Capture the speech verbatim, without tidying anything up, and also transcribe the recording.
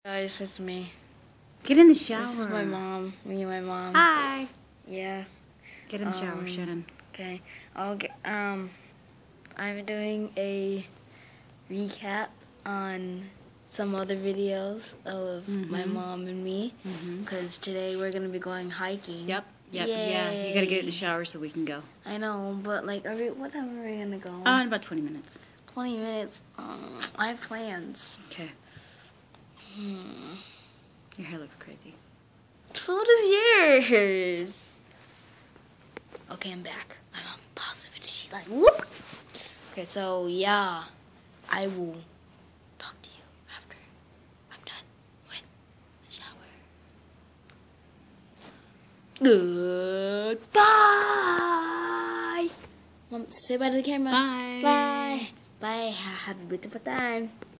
Guys, it's me. Get in the shower. This is my mom. Me and my mom. Hi. Yeah. Get in the shower, Um, Shannon. Okay. I'll get, um, I'm doing a recap on some other videos of Mhm. my mom and me, Mhm. because today we're gonna be going hiking. Yep. Yep. Yeah. You gotta get in the shower so we can go. I know, but like, are we, what time are we gonna go? Oh, in about twenty minutes. Twenty minutes. Um, I have plans. Okay. Hmm. Your hair looks crazy. So does yours. Okay, I'm back. My mom paused the video. She's like, whoop. Okay, so yeah, I will talk to you after I'm done with the shower. Goodbye. Mom, say bye to the camera. Bye. Bye. Bye. Have a beautiful time.